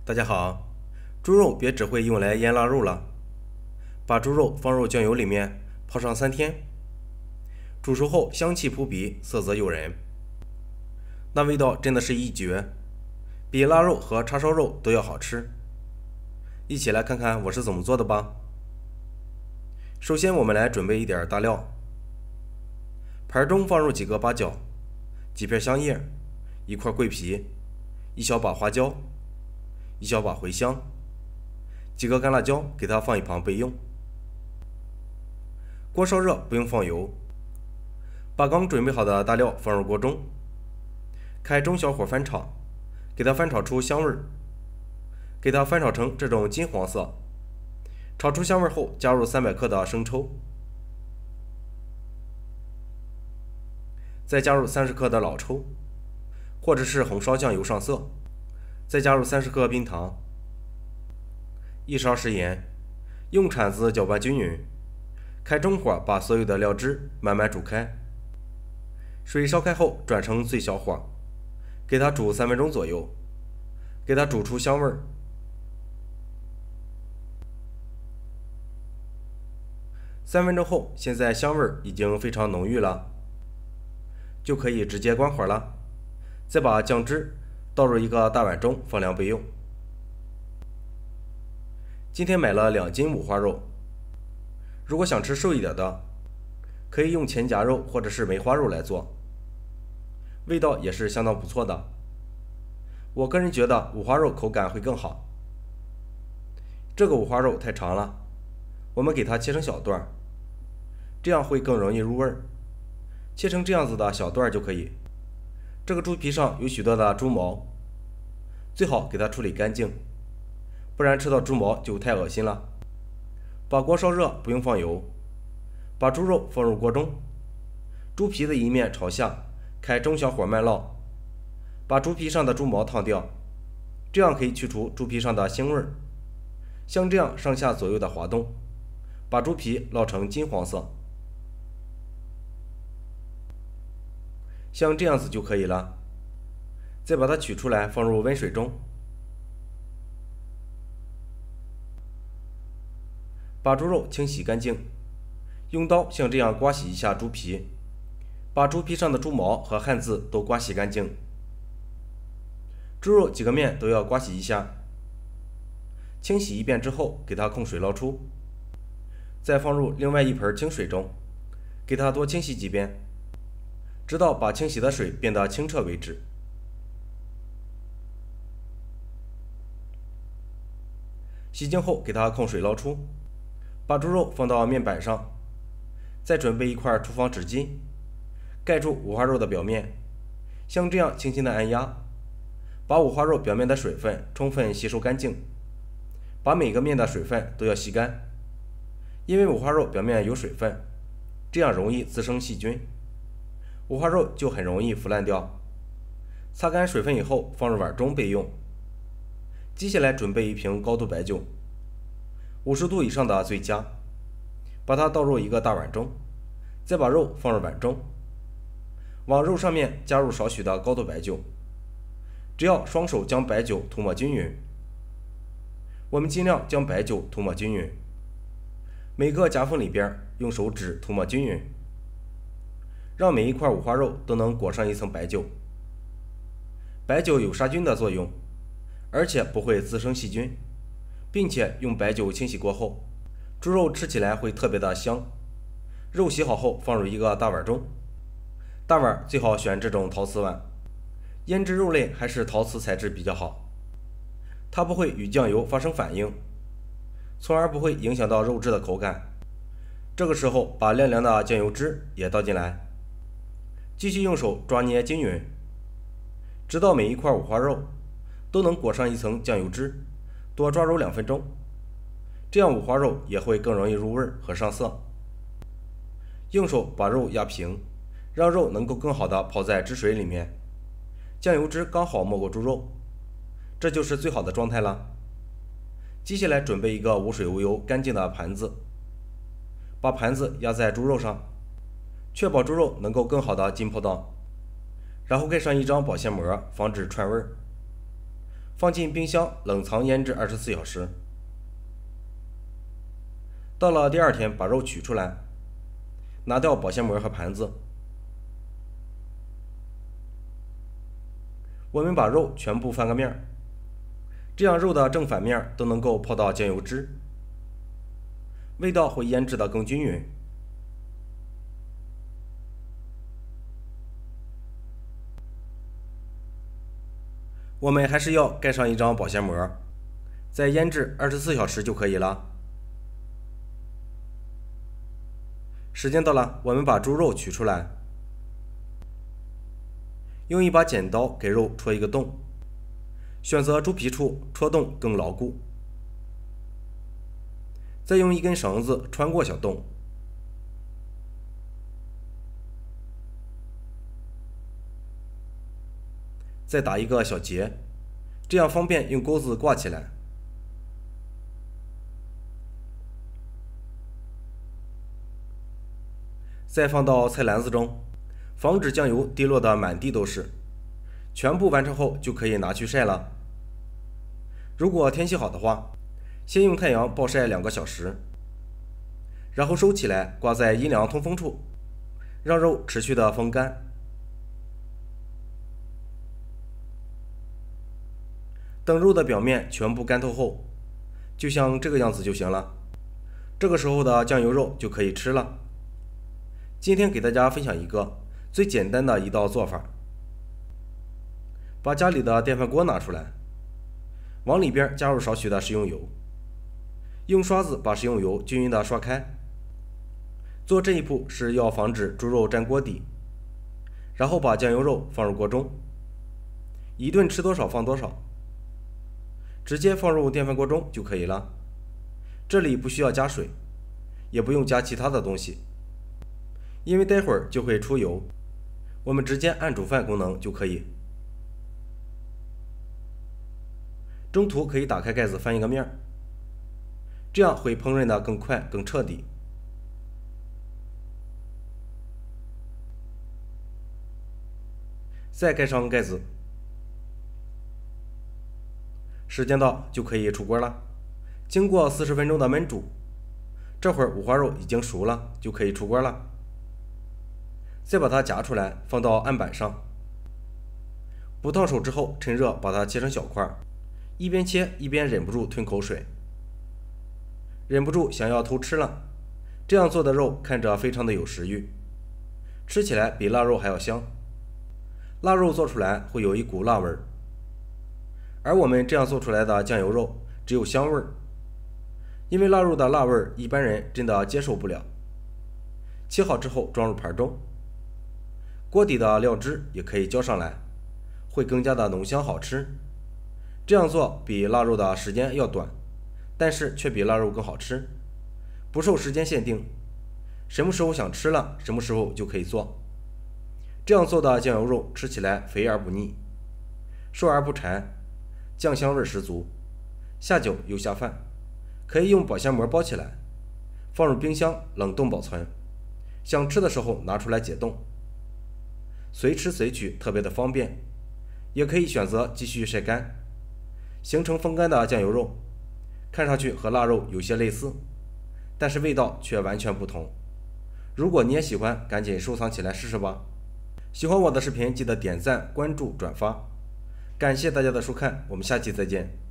大家好，猪肉别只会用来腌腊肉了，把猪肉放入酱油里面泡上3天，煮熟后香气扑鼻，色泽诱人，那味道真的是一绝，比腊肉和叉烧肉都要好吃。一起来看看我是怎么做的吧。首先我们来准备一点大料，盘中放入几个八角、几片香叶、1块桂皮、1小把花椒、1小把茴香，几个干辣椒，给它放一旁备用。锅烧热，不用放油，把刚准备好的大料放入锅中，开中小火翻炒，给它翻炒出香味，给它翻炒成这种金黄色。炒出香味后，加入300克的生抽，再加入30克的老抽，或者是红烧酱油上色，再加入30克冰糖，1勺食盐，用铲子搅拌均匀，开中火把所有的料汁慢慢煮开。水烧开后转成最小火，给它煮3分钟左右，给它煮出香味。3分钟后，现在香味已经非常浓郁了，就可以直接关火了。再把酱汁倒入一个大碗中放凉备用。今天买了2斤五花肉，如果想吃瘦一点的，可以用前夹肉或者是梅花肉来做，味道也是相当不错的。我个人觉得五花肉口感会更好。这个五花肉太长了，我们给它切成小段，这样会更容易入味儿。切成这样子的小段就可以。这个猪皮上有许多的猪毛，最好给它处理干净，不然吃到猪毛就太恶心了。把锅烧热，不用放油，把猪肉放入锅中，猪皮的一面朝下，开中小火慢烙，把猪皮上的猪毛烫掉，这样可以去除猪皮上的腥味儿。像这样上下左右的滑动，把猪皮烙成金黄色，像这样子就可以了。再把它取出来，放入温水中，把猪肉清洗干净，用刀像这样刮洗一下猪皮，把猪皮上的猪毛和汗渍都刮洗干净。猪肉几个面都要刮洗一下，清洗一遍之后，给它控水捞出，再放入另外一盆清水中，给它多清洗几遍，直到把清洗的水变得清澈为止。洗净后，给它控水捞出，把猪肉放到面板上，再准备一块厨房纸巾，盖住五花肉的表面，像这样轻轻的按压，把五花肉表面的水分充分吸收干净，把每个面的水分都要吸干，因为五花肉表面有水分，这样容易滋生细菌，五花肉就很容易腐烂掉。擦干水分以后，放入碗中备用。接下来准备一瓶高度白酒，50度以上的最佳，把它倒入一个大碗中，再把肉放入碗中，往肉上面加入少许的高度白酒，只要双手将白酒涂抹均匀，我们尽量将白酒涂抹均匀，每个夹缝里边用手指涂抹均匀，让每一块五花肉都能裹上一层白酒。白酒有杀菌的作用，而且不会滋生细菌，并且用白酒清洗过后，猪肉吃起来会特别的香。肉洗好后放入一个大碗中，大碗最好选这种陶瓷碗，腌制肉类还是陶瓷材质比较好，它不会与酱油发生反应，从而不会影响到肉质的口感。这个时候把晾凉的酱油汁也倒进来，继续用手抓捏均匀，直到每一块五花肉都能裹上一层酱油汁，多抓揉2分钟，这样五花肉也会更容易入味和上色。用手把肉压平，让肉能够更好的泡在汁水里面，酱油汁刚好没过猪肉，这就是最好的状态了。接下来准备一个无水无油干净的盘子，把盘子压在猪肉上，确保猪肉能够更好的浸泡到，然后盖上一张保鲜膜，防止串味儿。 放进冰箱冷藏腌制24小时。到了第二天，把肉取出来，拿掉保鲜膜和盘子。我们把肉全部翻个面，这样肉的正反面都能够泡到酱油汁，味道会腌制得更均匀。我们还是要盖上一张保鲜膜，再腌制24小时就可以了。时间到了，我们把猪肉取出来，用一把剪刀给肉戳一个洞，选择猪皮处戳洞更牢固，再用一根绳子穿过小洞，再打一个小结，这样方便用钩子挂起来。再放到菜篮子中，防止酱油滴落的满地都是。全部完成后就可以拿去晒了。如果天气好的话，先用太阳暴晒2个小时，然后收起来挂在阴凉通风处，让肉持续的风干。等肉的表面全部干透后，就像这个样子就行了。这个时候的酱油肉就可以吃了。今天给大家分享一个最简单的一道做法。把家里的电饭锅拿出来，往里边加入少许的食用油，用刷子把食用油均匀的刷开。做这一步是要防止猪肉粘锅底。然后把酱油肉放入锅中，一顿吃多少放多少，直接放入电饭锅中就可以了。这里不需要加水，也不用加其他的东西，因为待会儿就会出油，我们直接按煮饭功能就可以。中途可以打开盖子翻一个面，这样会烹饪的更快更彻底。再盖上盖子，时间到就可以出锅了。经过40分钟的焖煮，这会儿五花肉已经熟了，就可以出锅了。再把它夹出来放到案板上，不烫手之后趁热把它切成小块，一边切一边忍不住吞口水，忍不住想要偷吃了。这样做的肉看着非常的有食欲，吃起来比腊肉还要香。腊肉做出来会有一股辣味儿，而我们这样做出来的酱油肉只有香味儿，因为腊肉的辣味儿一般人真的接受不了。切好之后装入盘中，锅底的料汁也可以浇上来，会更加的浓香好吃。这样做比腊肉的时间要短，但是却比腊肉更好吃，不受时间限定，什么时候想吃了什么时候就可以做。这样做的酱油肉吃起来肥而不腻，瘦而不柴，酱香味十足，下酒又下饭。可以用保鲜膜包起来，放入冰箱冷冻保存，想吃的时候拿出来解冻，随吃随取，特别的方便。也可以选择继续晒干，形成风干的酱油肉，看上去和腊肉有些类似，但是味道却完全不同。如果你也喜欢，赶紧收藏起来试试吧。喜欢我的视频记得点赞、关注、转发，感谢大家的收看，我们下期再见。